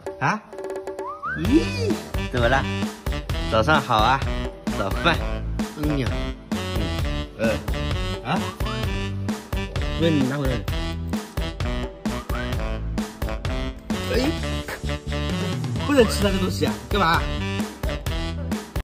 啊？咦，怎么了？早上好啊，早饭。嗯呀，啊？不是你拿回来的。哎，不能吃那个东西啊，干嘛？